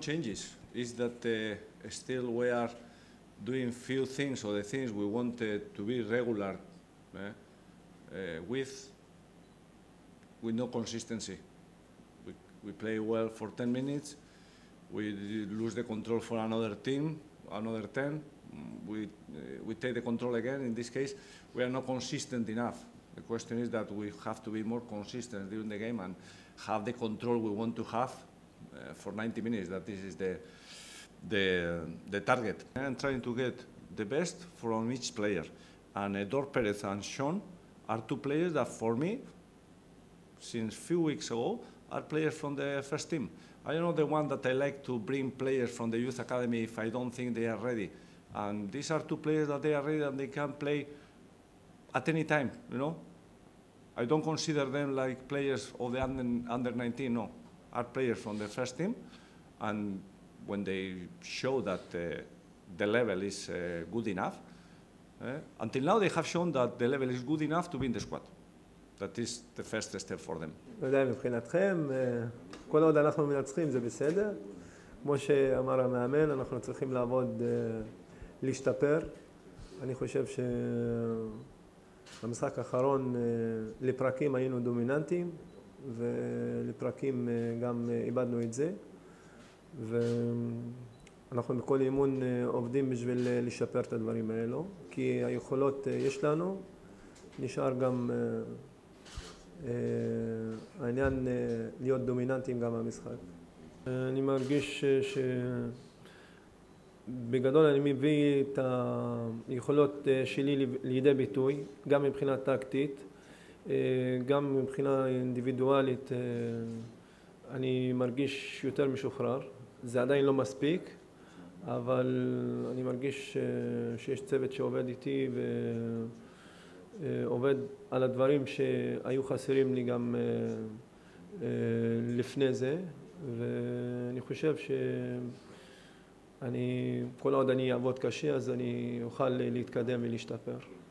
changes. It's that still we are doing few things, or the things we wanted to be regular with no consistency. We play well for 10 minutes, we lose the control for another 10. We take the control again. In this case, we are not consistent enough. The question is that we have to be more consistent during the game and have the control we want to have for 90 minutes. That this is the target. I'm trying to get the best from each player. And Edor Perez and Sean are two players that, for me, since a few weeks ago, are players from the first team. I am not the one that I like to bring players from the youth academy if I don't think they are ready. And these are two players that they are ready and they can play at any time, you know. I don't consider them like players of the under 19, no. Are players from the first team, and when they show that the level is good enough, until now they have shown that the level is good enough to be in the squad. That is the first step for them. לא יודע, מבחינתכם, כל עוד אנחנו מנצחים זה בסדר. כמו שאמר המאמן, אנחנו צריכים לעבוד, להשתפר. אני חושב שבמשחק האחרון לפרקים היינו דומיננטיים, ולפרקים גם איבדנו את זה. ואנחנו בכל אימון עובדים בשביל לשפר את הדברים האלו, כי היכולות יש לנו, נשאר גם העניין להיות דומיננטיים גם במשחק. אני מרגיש שבגדול אני מביא את היכולות שלי לידי ביטוי, גם מבחינה טקטית, גם מבחינה אינדיבידואלית. אני מרגיש יותר משוחרר. זה עדיין לא מספיק, אבל אני מרגיש שיש צוות שעובד איתי ועובד על הדברים שהיו חסרים לי גם לפני זה, ואני חושב כל עוד אני אעבוד קשה אז אני אוכל להתקדם ולהשתפר.